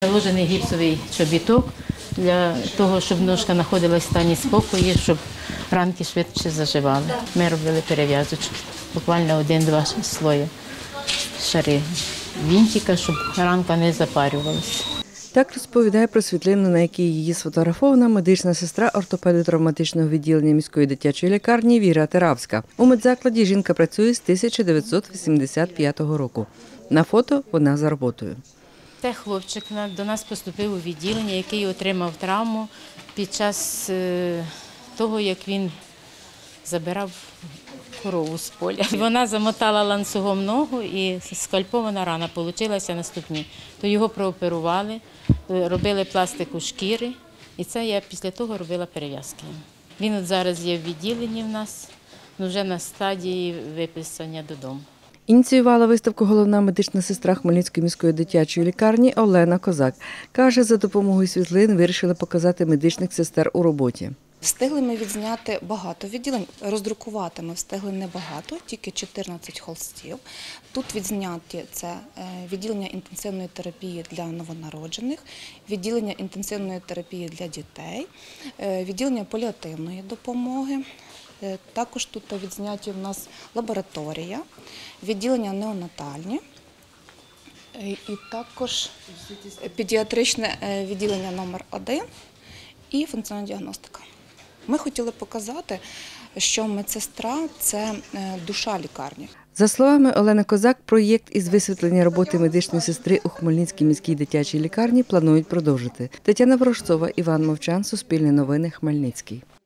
Наложений гіпсовий чобіток для того, щоб ножка знаходилась в стані спокою, щоб ранки швидше заживали. Ми робили перев'язочку, буквально 1-2 слої шари вінтика, щоб ранка не запарювалася. Так розповідає про світлину, на якій її сфотографована медична сестра ортопеди травматичного відділення міської дитячої лікарні Віра Теравська. У медзакладі жінка працює з 1985 року. На фото вона за роботою. Це хлопчик до нас поступив у відділення, який отримав травму під час того, як він забирав корову з поля. Вона замотала ланцюгом ногу і скальпована рана вийшла на ступні. То його прооперували, робили пластику шкіри, і це я після того робила перев'язки. Він от зараз є в відділенні в нас, вже на стадії виписання додому. Ініціювала виставку головна медична сестра Хмельницької міської дитячої лікарні Олена Козак. Каже, за допомогою світлин вирішили показати медичних сестер у роботі. Встигли ми відзняти багато відділень, роздрукувати ми встигли небагато, тільки 14 холстів. Тут відзняті це відділення інтенсивної терапії для новонароджених, відділення інтенсивної терапії для дітей, відділення паліативної допомоги. Також тут відзняті в нас лабораторія, відділення неонатальні і також педіатричне відділення номер 1 і функціональна діагностика. Ми хотіли показати, що медсестра – це душа лікарні. За словами Олени Козак, проєкт із висвітлення роботи медичної сестри у Хмельницькій міській дитячій лікарні планують продовжити. Тетяна Ворожцова, Іван Мовчан, Суспільне новини, Хмельницький.